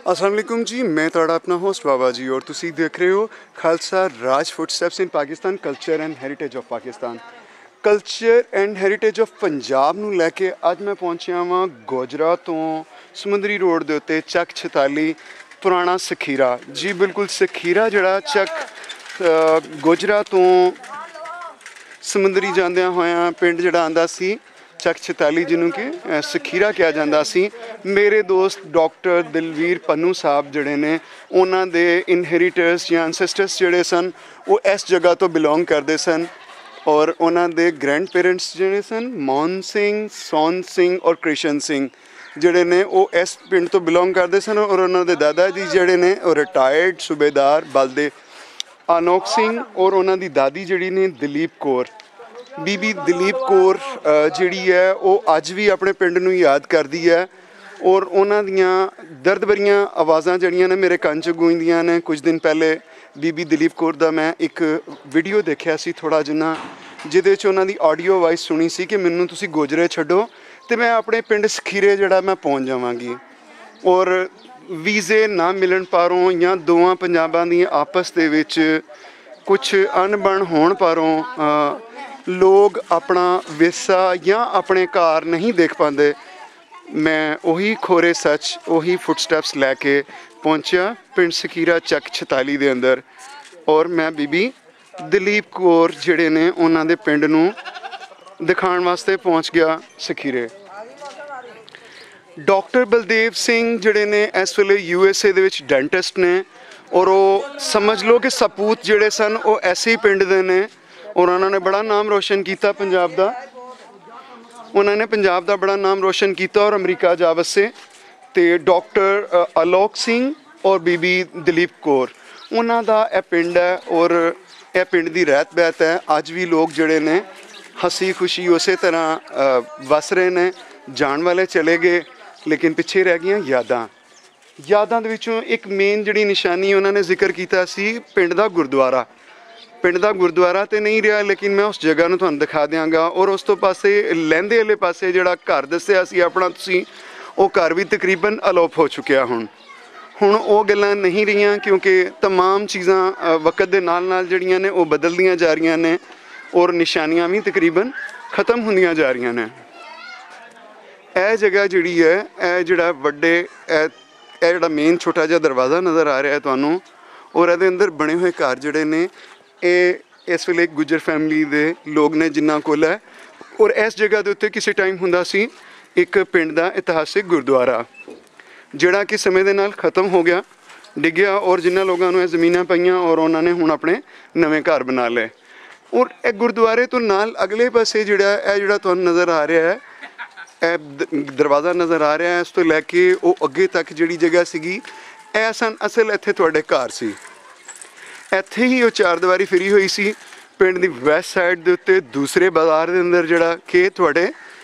अस्सलाम वालेकुम जी, मैं तुहाड़ा अपना होस्ट बाबा जी और तुसी देख रहे हो Khalsa Raj footsteps in Pakistan culture and heritage of Pakistan. Culture and heritage of Punjab नूं लैके अज मैं पहुंचिया वां गोजरा तो समंदरी रोड दे उत्ते चक 46 पुराना सखीरा। जी बिल्कुल, सखीरा जिहड़ा चक गोजरा तो समंदरी जांदियां होया पिंड जिहड़ा आंदा सी चक 46 जिन्हों कि सखीरा कहा जाता सी। मेरे दोस्त डॉक्टर दलवीर पन्नू साहब जिहड़े ने उन्हां दे इनहेरिटर्स या एंसेस्टर्स जिहड़े सन वो इस जगह तो बिलोंग करते सन और उन्हां दे ग्रैंड पेरेंट्स जिहड़े सन मोहन सिंह, सोन सिंह और कृष्ण सिंह जिहड़े ने वो इस पिंड तो बिलोंग करते सन और उन्हां दे दादा जी जिहड़े ने वो रिटायर्ड सूबेदार बलदे अनोख सिंह और उन्हां दी दादी जिहड़ी ने दलीप कौर बीबी दलीप कौर जिहड़ी है वो अज भी अपने पिंड नूं याद करदी है और उन्हां दियां दर्द भरियां आवाज़ां जिहड़ियां ने मेरे कंन च गूंजदियां ने। कुछ दिन पहले बीबी दलीप कौर दा मैं एक वीडियो देखिया सी थोड़ा जिन्ना जिहदे च उन्हां दी ऑडियो वाइस सुनी सी कि मैनूं तुसीं गोजरे छड्डो ते मैं अपने पिंड सखीरे जिहड़ा मैं पहुंच जावांगी। और वीज़े ना मिलन पारों या दोवां पंजाबां दी आपस दे विच कुछ अनबन होण पारों लोग अपना विरसा या अपने घर नहीं देख पाते। मैं उही खोरे सच उही फुटस्टैप्स लैके पहुंचा पिंड सखीरा चक 46 दे अंदर और मैं बीबी दलीप कौर जिहड़े ने उन्हां दे पिंड नूं दिखाण वास्ते पहुंच गया सखीरे। डॉक्टर बलदेव सिंह जिहड़े ने इस वेले USA दे विच डेंटिस्ट ने और वो समझ लो कि सपूत जिहड़े सन वो ऐसे ही पिंड दे ने और उन्होंने बड़ा नाम रोशन किया पंजाब दा। उन्होंने पंजाब दा बड़ा नाम रोशन किया और अमरीका जा वसे। तो डॉक्टर अलोक सिंह और बीबी दलीप कौर उन्हों का यह पिंड है और यह पिंड की रहत बहत है। अज भी लोग जिहड़े ने हसी खुशी उस तरह वस रहे हैं। जान वाले चले गए लेकिन पिछे रह गई यादां। यादां दे विचों एक मेन जिहड़ी निशानी उन्होंने जिक्र किया सी पिंड दा गुरुद्वारा। पिंड का गुरुद्वारा तो नहीं रहा लेकिन मैं उस जगह नूं तुहानूं दिखा देंगा। और उस तो पासे लहंदे वाले पासे जिहड़ा घर दस्सिया सी अपना तुसीं वो घर भी तकरीबन अलोप हो चुकिया। हुण वो गल्लां नहीं रहियां क्योंकि तमाम चीज़ां वक्त दे नाल नाल जिहड़ियां ने वो बदलदियां जा रही ने और निशानियां भी तकरीबन ख़त्म होंदियां जा रही ने। यह जगह जिहड़ी है यह जिहड़ा वड्डे जिहड़ा मेन छोटा जिहा दरवाज़ा नज़र आ रहा है तुहानूं और इहदे अंदर बने हुए घर जिहड़े ने ये इस वेले गुजर फैमिली दे लोग ने जिन्ना कोल है। और इस जगह के उत्ते किसी टाइम हुंदा सी एक पिंड का इतिहासिक गुरुद्वारा जिहड़ा कि समय दे नाल खत्म हो गया डिग्या और जिन्होंने लोगों ने जमीनां पाइयां और उन्होंने हुण अपने नवे घर बना ले। और यह गुरुद्वारे तो नाल अगले पासे जिहड़ा तुहानूं नज़र आ रहा है यह दरवाज़ा नज़र आ रहा है इस तो लैके वो अगे तक जिहड़ी जगह सीगी ऐ सन असल इत्थे तुहाडे घर सी। ਇੱਥੇ ही वो चार दीवारी फिरी हुई सी पिंड की वैस्ट साइड के उत्ते दूसरे बाजार के अंदर जिहड़ा कि तुहाडे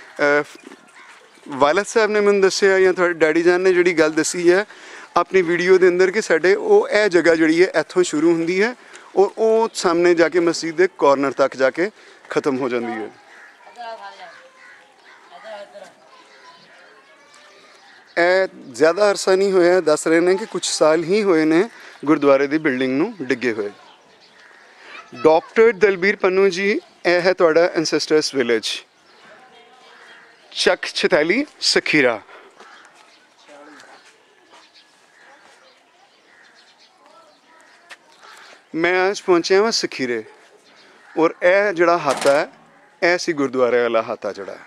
वालद साहब ने मैनूं दस्सिया या तुहाडे डैडी जान ने जिहड़ी गल दसी है अपनी वीडियो के अंदर कि साडे वो यह जगह जिहड़ी है इत्थों शुरू हुंदी है और वो सामने जाके मस्जिद के कॉर्नर तक जाके ख़त्म हो जाती है। ज़्यादा अरसा नहीं होया, दस रहे हैं कि कुछ साल ही होए ने गुरुद्वारे की बिल्डिंग नूं डिगे हुए। डॉक्टर दलबीर पन्नू जी यह है तुहाडा एंसेस्टर्स विलेज चक 46 सखीरा। मैं आज पहुंचा वहाँ सखीरे और यह जिहड़ा हाता है यह सी गुरुद्वारे वाला हाता जिहड़ा है।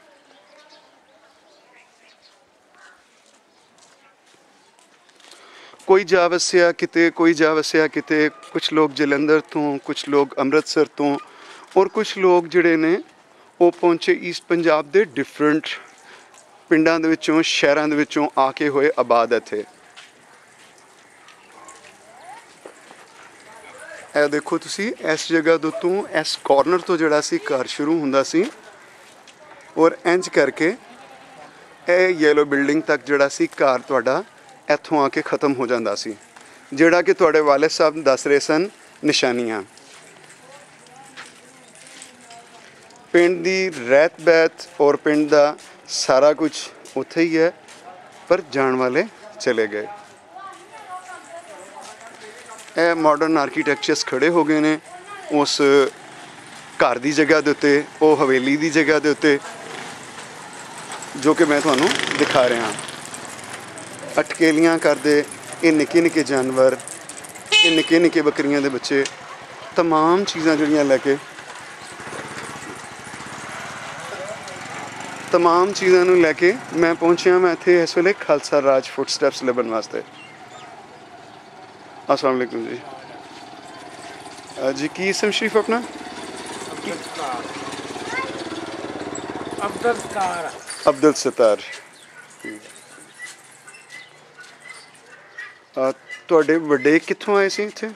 कोई जा वसिया किते कोई जा वसिया किते, कुछ लोग जलंधर तो कुछ लोग अमृतसर तो और कुछ लोग जिहड़े ने वो पहुंचे ईस्ट पंजाब के डिफरेंट पिंडां दे विचों शहरां दे विचों आके होए आबाद इत्थे। ਇਹ देखो तुसी इस जगह दे तो इस कॉर्नर तो जिहड़ा सी घर शुरू हुंदा सी और इंज करके यह येलो बिल्डिंग तक जिहड़ा सी घर तुहाडा इत्थों आके ख़त्म हो जाता सी जिहड़ा कि तुहाडे वालिद साहब दस रहे सन निशानियां। पिंड दी रहत बहत और पिंड दा सारा कुछ उत्थे ही है पर जान वाले चले गए। ਇਹ ਮਾਡਰਨ ਆਰਕੀਟੈਕਚਰਸ ਖੜੇ ਹੋ ਗਏ ਨੇ ਉਸ घर की जगह के उत्ते, वो हवेली की जगह के उत्ते, जो कि मैं तुहानू दिखा रहा। अटकेलियाँ करते ये निक्के निक्के जानवर, ये निक्के निक्के बकरियां दे बच्चे, तमाम चीज़ां जिहड़ियां लैके तमाम चीज़ों नूं लैके मैं पहुँचा। मैं इत्थे इस वेले खालसा राज फुट स्टैप्स लभन वास्ते। अस्सलाम वालेकुम जी। जी की इसम शरीफ अपना? अब्दुल सत्तार। ਤੁਹਾਡੇ ਵੱਡੇ ਕਿੱਥੋਂ ਆਏ ਸੀ ਇੱਥੇ?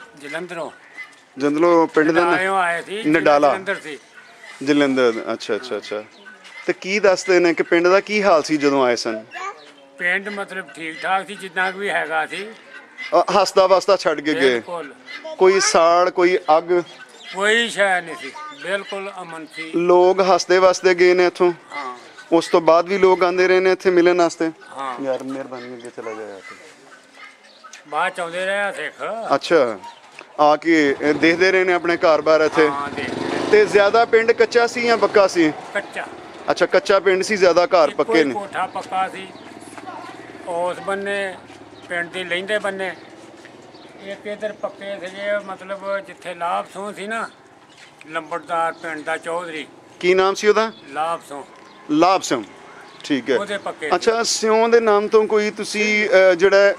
ਜਲੰਧਰੋਂ ਪਿੰਡ ਦਾ ਆਏ ਸੀ ਨਡਾਲਾ ਜਲੰਧਰ। ਅੱਛਾ ਅੱਛਾ ਅੱਛਾ। ਤੇ ਕੀ ਦੱਸਦੇ ਨੇ ਕਿ ਪਿੰਡ ਦਾ ਕੀ ਹਾਲ ਸੀ ਜਦੋਂ ਆਏ ਸਨ? ਪਿੰਡ ਮਤਲਬ ਠੀਕ ਠਾਕ ਸੀ ਜਿੰਨਾ ਵੀ ਹੈਗਾ ਸੀ। ਹੱਸਦਾ ਵਸਦਾ ਛੱਡ ਕੇ ਗਏ? ਕੋਈ ਸਾੜ ਕੋਈ ਅੱਗ ਕੋਈ ਸ਼ੈ ਨਹੀਂ ਸੀ, ਬਿਲਕੁਲ ਅਮਨ ਸੀ। ਲੋਕ ਹੱਸਦੇ ਵਸਦੇ ਗਏ ਨੇ ਇੱਥੋਂ? ਹਾਂ। ਉਸ ਤੋਂ ਬਾਅਦ ਵੀ ਲੋਕ ਆਉਂਦੇ ਰਹੇ ਨੇ ਇੱਥੇ ਮਿਲਣ ਵਾਸਤੇ? ਹਾਂ। ਯਾਰ ਮਿਹਰਬਾਨੀ ਅੱਗੇ ਚਲਾ ਜਾਇਆ ਬਾਅਦ ਚ ਆਉਂਦੇ ਰਹੇ ਸਿੱਖ। ਅੱਛਾ, ਆ ਕੇ ਦੇਖਦੇ ਰਹੇ ਨੇ ਆਪਣੇ ਘਰ-ਬਾਰ ਇੱਥੇ? ਹਾਂ ਦੇਖਦੇ। ਤੇ ਜ਼ਿਆਦਾ ਪਿੰਡ ਕੱਚਾ ਸੀ ਜਾਂ ਪੱਕਾ ਸੀ? ਕੱਚਾ। ਅੱਛਾ ਕੱਚਾ ਪਿੰਡ ਸੀ, ਜ਼ਿਆਦਾ ਘਰ ਪੱਕੇ ਨੇ? ਕੋਠਾ ਪੱਕਾ ਸੀ ਉਸ ਬੰਨੇ ਪਿੰਡ ਦੀ ਲਹਿੰਦੇ ਬੰਨੇ। ਇੱਕ ਇਧਰ ਪੱਕੇ ਸੀਗੇ, ਮਤਲਬ ਜਿੱਥੇ ਲਾਭ ਸੋਹ ਸੀ ਨਾ, ਲੰਬੜਦਾਰ ਪਿੰਡ ਦਾ ਚੌਧਰੀ। ਕੀ ਨਾਮ ਸੀ ਉਹਦਾ? ਲਾਭ ਸੋਹ। ਲਾਭ ਸਿੰਘ, ਠੀਕ ਹੈ। ਉਹਦੇ ਪੱਕੇ। ਅੱਛਾ, ਸਿਉਂ ਦੇ ਨਾਮ ਤੋਂ ਕੋਈ ਤੁਸੀਂ ਜਿਹੜਾ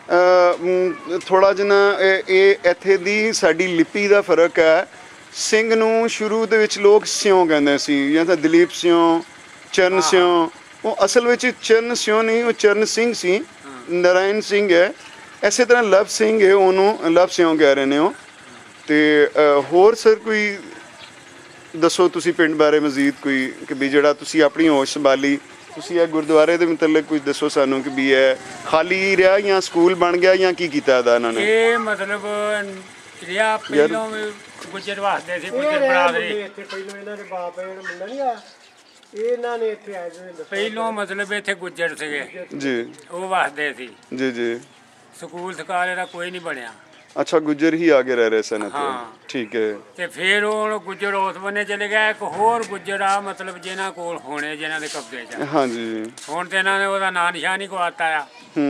ਥੋੜ੍ਹਾ ਜਿਹਾ ਇਹ ਇੱਥੇ ਦੀ ਸਾਡੀ ਲਿਪੀ ਦਾ ਫਰਕ ਹੈ। ਸਿੰਘ ਨੂੰ ਸ਼ੁਰੂ ਦੇ ਵਿੱਚ ਲੋਕ ਸਿਉਂ ਕਹਿੰਦੇ ਸੀ, ਜਾਂ ਤਾਂ ਦਲੀਪ ਸਿਉਂ, ਚਰਨ ਸਿਉਂ। ਉਹ ਅਸਲ ਵਿੱਚ ਚਰਨ ਸਿਉਂ ਨਹੀਂ, ਉਹ ਚਰਨ ਸਿੰਘ ਸੀ, ਨਾਰਾਇਣ ਸਿੰਘ ਹੈ। ਇਸੇ ਤਰ੍ਹਾਂ ਲਵ ਸਿੰਘ ਹੈ, ਉਹਨੂੰ ਲਵ ਸਿਉਂ ਕਹਿ ਰਹੇ ਨੇ ਉਹ। ਤੇ ਹੋਰ ਸਰ ਕੋਈ ਦੱਸੋ ਤੁਸੀਂ ਪਿੰਡ ਬਾਰੇ ਮਜ਼ੀਦ ਕੋਈ, ਕਿ ਵੀ ਜਿਹੜਾ ਤੁਸੀਂ ਆਪਣੀ ਹੋਸ਼ ਸੰਭਾਲੀ, ਤੁਸੀਂ ਇਹ ਗੁਰਦੁਆਰੇ ਦੇ ਮੁਤਲਕ ਕੁਝ ਦੱਸੋ ਸਾਨੂੰ, ਕਿ ਵੀ ਇਹ ਖਾਲੀ ਰਿਹਾ ਜਾਂ ਸਕੂਲ ਬਣ ਗਿਆ ਜਾਂ ਕੀ ਕੀਤਾ ਇਹਦਾ ਇਹਨਾਂ ਨੇ? ਇਹ ਮਤਲਬ ਰਿਹਾ ਪਹਿਲੋਂ ਗੁੱਜਰ ਵਾਸਤੇ ਸੀ, ਗੁੱਜਰ ਬਰਾਦਰੀ। ਇੱਥੇ ਪਹਿਲੋਂ ਇਹਨਾਂ ਦੇ ਬਾਪ ਜਿਹੜਾ ਮੁੰਡਾ ਨਹੀਂ ਆ, ਇਹਨਾਂ ਨੇ ਇੱਥੇ ਆਏ ਸੀ ਪਹਿਲੋਂ, ਮਤਲਬ ਇੱਥੇ ਗੁੱਜਰ ਸੀਗੇ ਜੀ, ਉਹ ਵਾਸਤੇ ਸੀ ਜੀ ਜੀ। ਸਕੂਲ ਸਕਾਲ ਇਹਦਾ ਕੋਈ ਨਹੀਂ ਬਣਿਆ। ਅੱਛਾ, ਗੁੱਜਰ ਹੀ ਆਗੇ ਰਹਿ ਰਹੇ ਸਨ ਇੱਥੇ? ਠੀਕ ਹੈ। ਤੇ ਫਿਰ ਉਹ ਗੁੱਜਰ ਉਸ ਬੰਨੇ ਚਲੇ ਗਿਆ। ਇੱਕ ਹੋਰ ਗੁੱਜਰ ਆ, ਮਤਲਬ ਜਿਨ੍ਹਾਂ ਕੋਲ ਹੋਣੇ, ਜਿਨ੍ਹਾਂ ਦੇ ਕਬਜ਼ੇ 'ਚ। ਹਾਂਜੀ। ਹੁਣ ਤੇ ਇਹਨਾਂ ਨੇ ਉਹਦਾ ਨਾਂ ਨਿਸ਼ਾਨ ਹੀ ਗਵਾਤਾ ਆ।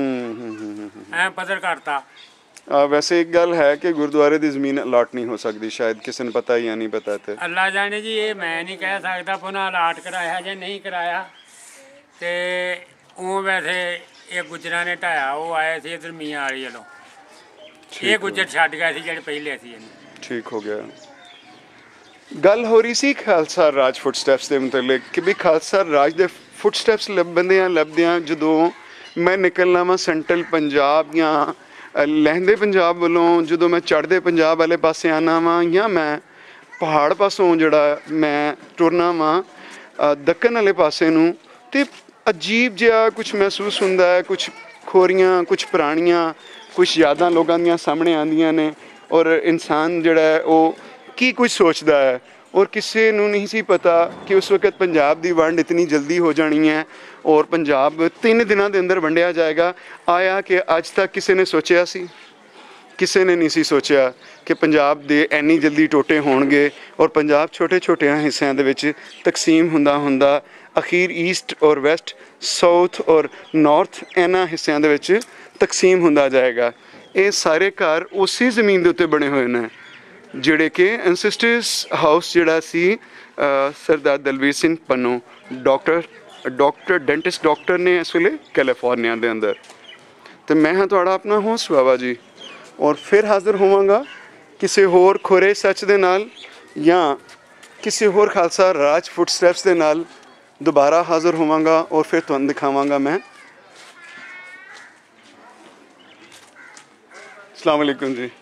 ਐ ਪੱਧਰ ਕਰਤਾ। ਵੈਸੇ ਇੱਕ ਗੱਲ ਹੈ ਕਿ ਗੁਰਦੁਆਰੇ ਦੀ ਜ਼ਮੀਨ ਅਲਾਟ ਨਹੀਂ ਹੋ ਸਕਦੀ, ਸ਼ਾਇਦ ਕਿਸੇ ਨੂੰ ਪਤਾ ਜਾਂ ਨਹੀਂ ਪਤਾ। ਤੇ ਅੱਲਾ ਜਾਣੇ ਜੀ, ਇਹ ਮੈਂ ਨਹੀਂ ਕਹਿ ਸਕਦਾ ਪੁਨः ਅਲਾਟ ਕਰਾਇਆ ਜਾਂ ਨਹੀਂ ਕਰਾਇਆ। ਤੇ ਉਹ ਵੈਸੇ ਇਹ ਗੁੱਜਰਾਂ ਨੇ ਢਾਇਆ, ਉਹ ਆਏ ਸੀ ਇੱਧਰ ਮੀਆਂ ਵਾਲੀ ਵੱਲੋਂ। ਇਹ ਗੁੱਜਰ ਛੱਡ ਗਏ ਸੀ ਜਿਹੜੇ ਪਹਿਲੇ ਸੀ। ਇਹਨੂੰ ਠੀਕ ਹੋ ਗਿਆ। ਗੱਲ ਹੋ ਰਹੀ ਸੀ ਖਾਲਸਾ ਰਾਜ ਫੁੱਟ ਸਟੈਪਸ ਦੇ ਮੁਤਲਕ, ਕਿ ਵੀ ਖਾਲਸਾ ਰਾਜ ਦੇ ਫੁੱਟ ਸਟੈਪਸ ਲੱਭਦਿਆਂ ਜਦੋਂ ਮੈਂ ਨਿਕਲਣਾ ਵਾ ਸੈਂਟਰਲ ਪੰਜਾਬ ਜਾਂ ਲਹਿੰਦੇ ਪੰਜਾਬ ਵੱਲੋਂ, ਜਦੋਂ ਮੈਂ ਚੜ੍ਹਦੇ ਪੰਜਾਬ ਵਾਲੇ ਪਾਸੇ ਆਉਣਾ ਵਾ, ਜਾਂ ਮੈਂ ਪਹਾੜ ਪਾਸੋਂ ਜਿਹੜਾ ਮੈਂ ਟੁਰਨਾ ਵਾ ਦੱਖਣ ਵਾਲੇ ਪਾਸੇ ਨੂੰ, ਤੇ ਅਜੀਬ ਜਿਹਾ ਕੁਛ ਮਹਿਸੂਸ ਹੁੰਦਾ ਹੈ। ਕੁਛ ਖੋਰੀਆਂ, ਕੁਛ ਪੁਰਾਣੀਆਂ, ਕੁਛ ਯਾਦਾਂ ਲੋਕਾਂ ਦੀਆਂ ਸਾਹਮਣੇ ਆਉਂਦੀਆਂ ਨੇ। ਔਰ ਇਨਸਾਨ ਜਿਹੜਾ ਹੈ ਉਹ ਕੀ ਕੁਝ ਸੋਚਦਾ ਹੈ। ਔਰ ਕਿਸੇ ਨੂੰ ਨਹੀਂ ਸੀ ਪਤਾ ਕਿ ਉਸ ਵਕਤ ਪੰਜਾਬ ਦੀ ਵੰਡ ਇਤਨੀ ਜਲਦੀ ਹੋ ਜਾਣੀ ਹੈ ਔਰ ਪੰਜਾਬ 3 ਦਿਨਾਂ ਦੇ ਅੰਦਰ ਵੰਡਿਆ ਜਾਏਗਾ। ਆਇਆ ਕਿ ਅੱਜ ਤੱਕ ਕਿਸੇ ਨੇ ਸੋਚਿਆ ਸੀ? ਕਿਸੇ ਨੇ ਨਹੀਂ ਸੀ ਸੋਚਿਆ ਕਿ ਪੰਜਾਬ ਦੇ ਇੰਨੀ ਜਲਦੀ ਟੋਟੇ ਹੋਣਗੇ ਔਰ ਪੰਜਾਬ ਛੋਟੇ ਛੋਟਿਆਂ ਹਿੱਸਿਆਂ ਦੇ ਵਿੱਚ ਤਕਸੀਮ ਹੁੰਦਾ ਅਖੀਰ ਈਸਟ ਔਰ ਵੈਸਟ, ਸਾਊਥ ਔਰ ਨਾਰਥ, ਇਹਨਾਂ ਹਿੱਸਿਆਂ ਦੇ ਵਿੱਚ ਤਕਸੀਮ ਹੁੰਦਾ ਜਾਏਗਾ। ਇਹ ਸਾਰੇ ਘਰ ਉਸੇ ਜ਼ਮੀਨ ਦੇ ਉੱਤੇ ਬਣੇ ਹੋਏ ਨੇ ਜਿਹੜੇ ਕਿ ਐਂਸੈਸਟਰਸ ਹਾਊਸ ਜਿਹੜਾ ਸੀ Sardar Dalvir Singh Pannu, doctor dentist doctor ਨੇ ਇਸ ਵੇਲੇ ਕੈਲੀਫੋਰਨੀਆ ਦੇ ਅੰਦਰ। ਤੇ ਮੈਂ ਹਾਂ ਤੁਹਾਡਾ ਆਪਣਾ ਹੋਸਟ ਬਾਬਾ ਜੀ, ਔਰ ਫਿਰ ਹਾਜ਼ਰ ਹੋਵਾਂਗਾ ਕਿਸੇ ਹੋਰ ਖੋਰੇ ਸੱਚ ਦੇ ਨਾਲ ਜਾਂ ਕਿਸੇ ਹੋਰ ਖਾਲਸਾ ਰਾਜ ਫੁੱਟ ਸਟੈਪਸ ਦੇ ਨਾਲ ਦੁਬਾਰਾ ਹਾਜ਼ਰ ਹੋਵਾਂਗਾ ਔਰ ਫਿਰ ਤੁਹਾਨੂੰ ਦਿਖਾਵਾਂਗਾ ਮੈਂ। अस्सलाम वालेकुम जी।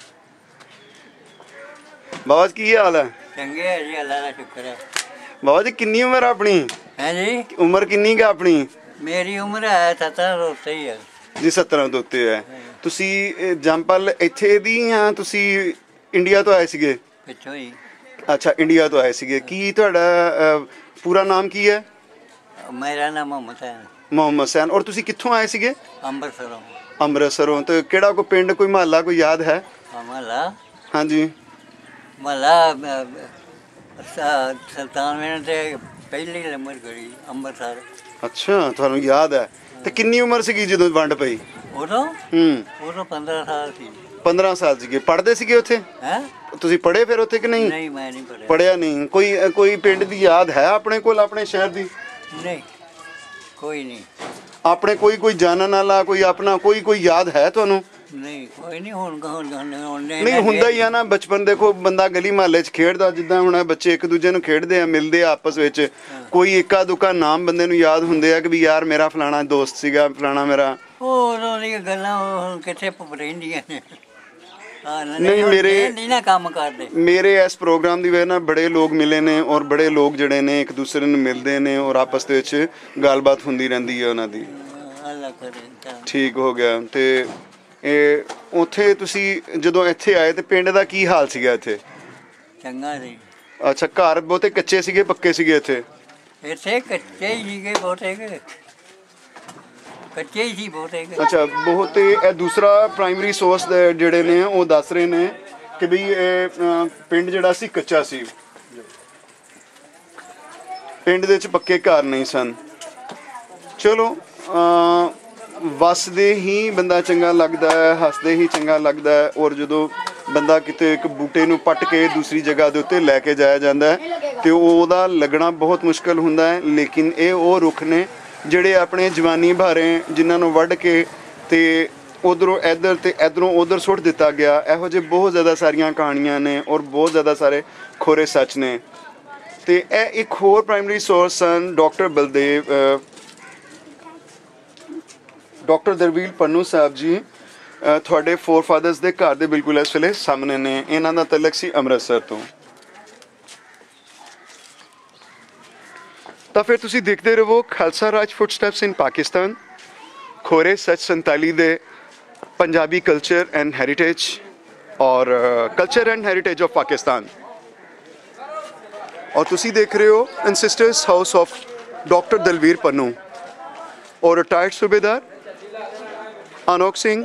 बाबा जी की हाल है? चंगे है जी, अल्लाह का शुक्र है। बाबा जी कितनी उम्र अपनी है जी? उम्र कितनी का अपनी? मेरी उम्र है 17 ਤੋਂ ਉੱਤੇ ਹੀ ਹੈ ਜੀ। 17 ਤੋਂ ਉੱਤੇ ਹੈ। ਤੁਸੀਂ ਜੰਪਲ ਇੱਥੇ ਦੀ ਜਾਂ ਤੁਸੀਂ ਇੰਡੀਆ ਤੋਂ ਆਏ ਸੀਗੇ? ਪਿੱਛੋਂ ਹੀ। ਅੱਛਾ, ਇੰਡੀਆ ਤੋਂ ਆਏ ਸੀਗੇ। ਕੀ ਤੁਹਾਡਾ ਪੂਰਾ ਨਾਮ ਕੀ ਹੈ? ਮੇਰਾ ਨਾਮ ਮੁਹੰਮਦ ਹੈ। ਮੁਹੰਮਦ ਸੈਨ। ਔਰ ਤੁਸੀਂ ਕਿੱਥੋਂ ਆਏ ਸੀਗੇ? ਅੰਮ੍ਰਿਤਸਰੋਂ। ਅੰਮ੍ਰਿਤਸਰੋਂ। ਤੇ ਕਿਹੜਾ ਕੋਈ ਪਿੰਡ, ਕੋਈ ਮਹੱਲਾ ਕੋਈ ਯਾਦ ਹੈ? महला हाँ जी महला सुल्तान में ते पहली नंबर गई अमृतसर। अच्छा ਤੁਹਾਨੂੰ ਯਾਦ ਹੈ ਤੇ ਕਿੰਨੀ ਉਮਰ ਸੀਗੀ ਜਦੋਂ ਵੰਡ ਪਈ? उदो ਹੂੰ 15 साल थी। 15 ਸਾਲ ਸੀਗੇ। ਪੜ੍ਹਦੇ ਸੀਗੇ ਉੱਥੇ? हैं ਤੁਸੀਂ ਪੜ੍ਹੇ ਫਿਰ ਉੱਥੇ ਕਿ ਨਹੀਂ? नहीं मैं नहीं पढ़ा। ਪੜ੍ਹਿਆ ਨਹੀਂ। ਕੋਈ ਪਿੰਡ ਦੀ ਯਾਦ ਹੈ ਆਪਣੇ ਕੋਲ, ਆਪਣੇ ਸ਼ਹਿਰ ਦੀ? नहीं कोई नहीं। ਆਪਣੇ ਕੋਈ ਜਾਣਨ ਵਾਲਾ ਕੋਈ ਆਪਣਾ ਕੋਈ ਯਾਦ ਹੈ ਤੁਹਾਨੂੰ? नहीं कोई नहीं। हुन ਨਹੀਂ ਹੁੰਦਾ ਹੀ ਆ ਨਾ ਬਚਪਨ। ਦੇਖੋ ਬੰਦਾ ਗਲੀ ਮੁਹੱਲੇ 'ਚ ਖੇਡਦਾ, ਜਿੱਦਾਂ ਹੁਣ ਬੱਚੇ ਇੱਕ ਦੂਜੇ ਨੂੰ ਖੇਡਦੇ ਆ, ਮਿਲਦੇ ਆ ਆਪਸ ਵਿੱਚ, ਕੋਈ ਇੱਕਾ ਦੁੱਕਾ ਨਾਮ ਬੰਦੇ ਨੂੰ ਯਾਦ ਹੁੰਦੇ ਆ ਕਿ ਵੀ ਯਾਰ ਮੇਰਾ ਫਲਾਣਾ ਦੋਸਤ ਸੀਗਾ, ਫਲਾਣਾ ਮੇਰਾ। ਉਦੋਂ ਦੀਆਂ ਗੱਲਾਂ ਹੁਣ ਕਿੱਥੇ ਰਹਿੰਦੀਆਂ ਨੇ। ਨਹੀਂ ਨਹੀਂ ਨਾ ਕੰਮ ਕਰਦੇ। ਮੇਰੇ ਇਸ ਪ੍ਰੋਗਰਾਮ ਦੀ ਵਜ੍ਹਾ ਨਾਲ ਬੜੇ ਲੋਕ ਮਿਲੇ ਨੇ ਔਰ ਬੜੇ ਲੋਕ ਜਿਹੜੇ ਨੇ ਇੱਕ ਦੂਸਰੇ ਨੂੰ ਮਿਲਦੇ ਨੇ ਔਰ ਆਪਸ ਦੇ ਵਿੱਚ ਗੱਲਬਾਤ ਹੁੰਦੀ ਰਹਿੰਦੀ ਹੈ ਉਹਨਾਂ ਦੀ। ਅੱਲਾ ਕਰੇ ਠੀਕ ਹੋ ਗਿਆ। ਤੇ ਇਹ ਉੱਥੇ ਤੁਸੀਂ ਜਦੋਂ ਇੱਥੇ ਆਏ ਤੇ ਪਿੰਡ ਦਾ ਕੀ ਹਾਲ ਸੀਗਾ ਇੱਥੇ? ਚੰਗਾ ਸੀ। ਅੱਛਾ ਘਰ ਬਹੁਤੇ ਕੱਚੇ ਸੀਗੇ ਪੱਕੇ ਸੀਗੇ ਇੱਥੇ? ਇੱਥੇ ਕੱਚੇ ਹੀ ਸੀਗੇ ਬਹੁਤੇ ਕੱਚੇ ਹੀ ਸੀ ਬਹੁਤੇ। ਅੱਛਾ ਬਹੁਤ। ਇਹ ਦੂਸਰਾ ਪ੍ਰਾਇਮਰੀ ਸੋਰਸ ਜਿਹੜੇ ਨੇ ਉਹ ਦੱਸ ਰਹੇ ਨੇ ਕਿ ਵੀ ਇਹ ਪਿੰਡ ਜਿਹੜਾ ਸੀ ਕੱਚਾ ਸੀ, ਪਿੰਡ ਦੇ ਵਿੱਚ ਪੱਕੇ ਘਰ ਨਹੀਂ ਸਨ। ਚਲੋ ਵਸਦੇ ਹੀ ਬੰਦਾ ਚੰਗਾ ਲੱਗਦਾ ਹੈ, ਹੱਸਦੇ ਹੀ ਚੰਗਾ ਲੱਗਦਾ ਹੈ। ਔਰ ਜਦੋਂ ਬੰਦਾ ਕਿਤੇ ਇੱਕ ਬੂਟੇ ਨੂੰ ਪੱਟ ਕੇ ਦੂਸਰੀ ਜਗ੍ਹਾ ਦੇ ਉੱਤੇ ਲੈ ਕੇ ਜਾਇਆ ਜਾਂਦਾ ਹੈ ਤੇ ਉਹਦਾ ਲੱਗਣਾ ਬਹੁਤ ਮੁਸ਼ਕਲ ਹੁੰਦਾ ਹੈ। ਲੇਕਿਨ ਇਹ ਉਹ ਰੁੱਖ ਨੇ ਜਿਹੜੇ ਆਪਣੇ ਜਵਾਨੀ ਭਾਰੇ ਜਿਨ੍ਹਾਂ ਨੂੰ ਵੱਢ ਕੇ ਤੇ ਉਧਰੋਂ ਇੱਧਰ ਤੇ ਇੱਧਰੋਂ ਉਧਰ ਸੁੱਟ ਦਿੱਤਾ ਗਿਆ। ਇਹੋ ਜਿਹੇ ਬਹੁਤ ਜ਼ਿਆਦਾ ਸਾਰੀਆਂ ਕਹਾਣੀਆਂ ਨੇ ਔਰ ਬਹੁਤ ਜ਼ਿਆਦਾ ਸਾਰੇ ਖੋਰੇ ਸੱਚ ਨੇ। ਤੇ ਇਹ ਇੱਕ ਹੋਰ ਪ੍ਰਾਇਮਰੀ ਸੋਰਸ ਸਨ ਡਾਕਟਰ ਦਲਵੀਰ ਪੰਨੂ ਸਾਹਿਬ ਜੀ। ਤੁਹਾਡੇ ਫੋਰਫਾਦਰਸ ਦੇ ਘਰ ਦੇ ਬਿਲਕੁਲ ਇਸ ਵੇਲੇ ਸਾਹਮਣੇ ਨੇ। ਇਹਨਾਂ ਦਾ ਤਲਕ ਸੀ ਅੰਮ੍ਰਿਤਸਰ ਤੋਂ। ਤਾਂ ਫਿਰ ਤੁਸੀਂ ਦੇਖਦੇ ਰਹੋ ਖਾਲਸਾ ਰਾਜ ਫੁੱਟਸਟੈਪਸ ਇਨ ਪਾਕਿਸਤਾਨ, ਖੋਰੇ ਸੱਚ 47 ਦੇ ਪੰਜਾਬੀ ਕਲਚਰ ਐਂਡ ਹੈਰੀਟੇਜ ਔਰ culture and heritage of Pakistan. ਔਰ ਤੁਸੀਂ ਦੇਖ ਰਹੇ ਹੋ ancestors house of doctor Dalvir Pannu ਔਰ ਰਿਟਾਇਰਡ ਸੂਬੇਦਾਰ ਅਨੋਖ ਸਿੰਘ।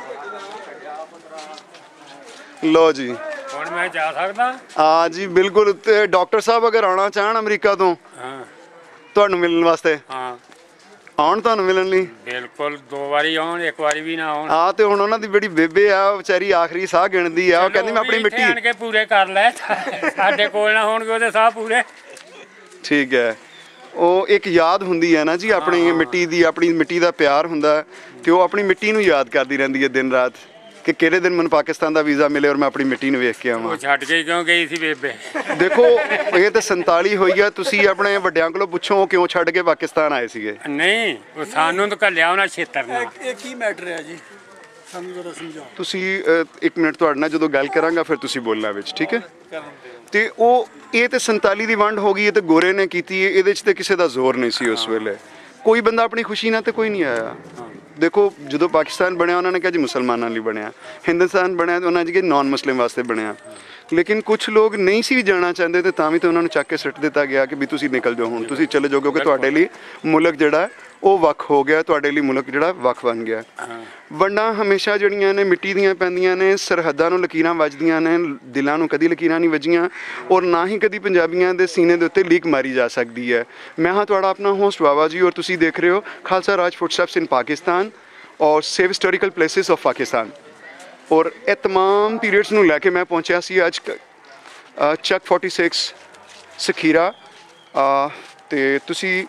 ਲੋ ਜੀ ਹੁਣ ਮੈਂ ਜਾ ਸਕਦਾ? ਹਾਂ ਜੀ ਬਿਲਕੁਲ। ਤੇ ਡਾਕਟਰ ਸਾਹਿਬ ਅਗਰ ਆਉਣਾ ਚਾਹਣ ਅਮਰੀਕਾ ਤੋਂ ਤੁਹਾਨੂੰ ਮਿਲਣ ਵਾਸਤੇ, ਆਉਣ ਤੁਹਾਨੂੰ ਮਿਲਣ ਲਈ? ਬਿਲਕੁਲ। 2 ਵਾਰੀ ਆਉਣ, 1 ਵਾਰੀ ਵੀ ਨਾ ਆਉਣ। ਹਾਂ ਤੇ ਹੁਣ ਉਹਨਾਂ ਦੀ ਬੜੀ ਬੇਬੇ ਆ ਵਿਚਾਰੀ ਆਖਰੀ ਸਾਹ ਗਿਣਦੀ ਆ। ਉਹ ਕਹਿੰਦੀ ਮੈਂ ਆਪਣੀ ਮਿੱਟੀ ਆਣ ਕੇ ਪੂਰੇ ਕਰ ਲੈ। ਸਾਡੇ ਕੋਲ ਨਾ ਹੋਣਗੇ ਉਹਦੇ ਸਾਹ ਪੂਰੇ। ਠੀਕ ਹੈ। ਉਹ ਇੱਕ ਯਾਦ ਹੁੰਦੀ ਹੈ ਨਾ ਜੀ ਆਪਣੀ ਮਿੱਟੀ ਦੀ, ਆਪਣੀ ਮਿੱਟੀ ਦਾ ਪਿਆਰ ਹੁੰਦਾ ਤੇ ਉਹ ਆਪਣੀ ਮਿੱਟੀ ਨੂੰ ਯਾਦ ਕਰਦੀ ਰਹਿੰਦੀ ਹੈ ਦਿਨ ਰਾਤ ਕਿ ਕਿਹੜੇ ਦਿਨ ਮੈਨੂੰ ਪਾਕਿਸਤਾਨ ਦਾ ਵੀਜ਼ਾ ਮਿਲੇ ਔਰ ਮੈਂ ਆਪਣੀ ਮਿੱਟੀ ਨੂੰ ਵੇਖ ਕੇ ਆਵਾਂ। ਛੱਡ ਕੇ ਕਿਉਂ ਗਈ ਸੀ ਬੇਬੇ? ਦੇਖੋ ਇਹ ਤਾਂ 47 ਹੋਈ ਆ। ਤੁਸੀਂ ਆਪਣੇ ਵੱਡਿਆਂ ਕੋਲੋਂ ਪੁੱਛੋ ਕਿਉਂ ਛੱਡ ਕੇ ਪਾਕਿਸਤਾਨ ਆਏ ਸੀਗੇ? ਨਹੀਂ ਉਹ ਸਾਨੂੰ ਤਾਂ ਘੱਲਿਆ ਉਹਨਾਂ ਛੇਤਰ ਨਾਲ। ਇਹ ਕੀ ਮੈਟਰ ਹੈ ਜੀ, ਸਾਨੂੰ ਜ਼ਰਾ ਸਮਝਾਓ। ਤੁਸੀਂ 1 ਮਿੰਟ ਤੁਹਾਡੇ ਨਾਲ ਜਦੋਂ ਗੱਲ ਕਰਾਂਗਾ ਫਿਰ ਤੁਸੀਂ ਬੋਲਣਾ ਵਿੱਚ, ਠੀਕ ਹੈ? ਤੇ ਇਹ ਤੇ 47 ਦੀ ਵੰਡ ਹੋ ਗਈ ਹੈ ਤੇ ਗੋਰੇ ਨੇ ਕੀਤੀ ਹੈ। ਇਹਦੇ 'ਚ ਤੇ ਕਿਸੇ ਦਾ ਜ਼ੋਰ ਨਹੀਂ ਸੀ ਉਸ ਵੇਲੇ। ਕੋਈ ਬੰਦਾ ਆਪਣੀ ਖੁਸ਼ੀ ਨਾਲ ਤੇ ਕੋਈ ਨਹੀਂ ਆਇਆ। ਦੇਖੋ ਜਦੋਂ ਪਾਕਿਸਤਾਨ ਬਣਿਆ ਉਹਨਾਂ ਨੇ ਕਿਹਾ ਜੀ ਮੁਸਲਮਾਨਾਂ ਲਈ ਬਣਿਆ, ਹਿੰਦੁਸਤਾਨ ਬਣਿਆ ਉਹਨਾਂ ਨੇ ਕਿਹਾ ਨਾਨ ਮੁਸਲਿਮ ਵਾਸਤੇ ਬਣਿਆ। ਲੇਕਿਨ ਕੁਛ ਲੋਕ ਨਹੀਂ ਸੀ ਵੀ ਜਾਣਾ ਚਾਹੁੰਦੇ ਤੇ ਤਾਂ ਵੀ ਤਾਂ ਉਹਨਾਂ ਨੂੰ ਚੱਕ ਕੇ ਸੁੱਟ ਦਿੱਤਾ ਗਿਆ ਕਿ ਵੀ ਤੁਸੀਂ ਨਿਕਲ ਜਾਓ, ਹੁਣ ਤੁਸੀਂ ਚਲੇ ਜਾਓ ਕਿਉਂਕਿ ਤੁਹਾਡੇ ਲਈ ਮੁਲਕ ਜਿਹੜਾ ਉਹ ਵੱਖ ਹੋ ਗਿਆ, ਤੁਹਾਡੇ ਲਈ ਮੁਲਕ ਜਿਹੜਾ ਵੱਖ ਬਣ ਗਿਆ। ਵੰਡਾਂ ਹਮੇਸ਼ਾ ਜਿਹੜੀਆਂ ਨੇ ਮਿੱਟੀ ਦੀਆਂ ਪੈਂਦੀਆਂ ਨੇ, ਸਰਹੱਦਾਂ ਨੂੰ ਲਕੀਰਾਂ ਵੱਜਦੀਆਂ ਨੇ, ਦਿਲਾਂ ਨੂੰ ਕਦੀ ਲਕੀਰਾਂ ਨਹੀਂ ਵੱਜੀਆਂ ਔਰ ਨਾ ਹੀ ਕਦੀ ਪੰਜਾਬੀਆਂ ਦੇ ਸੀਨੇ ਦੇ ਉੱਤੇ ਲੀਕ ਮਾਰੀ ਜਾ ਸਕਦੀ ਹੈ। ਮੈਂ ਹਾਂ ਤੁਹਾਡਾ ਆਪਣਾ ਹੋਸਟ ਬਾਬਾ ਜੀ ਔਰ ਤੁਸੀਂ ਦੇਖ ਰਹੇ ਹੋ ਖਾਲਸਾ ਰਾਜ ਫੁੱਟਸਟੈਪਸ ਇਨ ਪਾਕਿਸਤਾਨ ਔਰ save historical places of Pakistan. ਔਰ ਇਹ ਤਮਾਮ ਪੀਰੀਅਡਸ ਨੂੰ ਲੈ ਕੇ ਮੈਂ ਪਹੁੰਚਿਆ ਸੀ ਅੱਜ ਚੱਕ 46 ਸਖੀਰਾ ਤੇ ਤੁਸੀਂ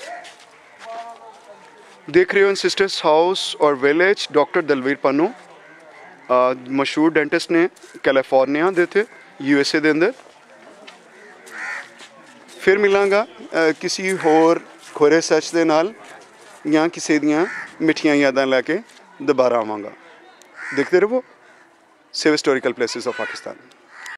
ਦੇਖ ਰਹੇ ਹੋ ਐਂਸੈਸਟਰਸ ਹਾਊਸ ਔਰ ਵਿਲੇਜ ਡਾਕਟਰ ਦਲਵੀਰ ਪੰਨੂ ਮਸ਼ਹੂਰ ਡੈਂਟਿਸਟ ਨੇ ਕੈਲੀਫੋਰਨੀਆ ਦੇ ਉੱਤੇ USA ਦੇ ਅੰਦਰ। ਫਿਰ ਮਿਲਾਂਗਾ ਕਿਸੇ ਹੋਰ ਖੋਰੇ ਸੱਚ ਦੇ ਨਾਲ ਜਾਂ ਕਿਸੇ ਦੀਆਂ ਮਿੱਠੀਆਂ ਯਾਦਾਂ ਲੈ ਕੇ ਦੁਬਾਰਾ ਆਵਾਂਗਾ। ਦੇਖਦੇ ਰਹੋ save historical places of Pakistan.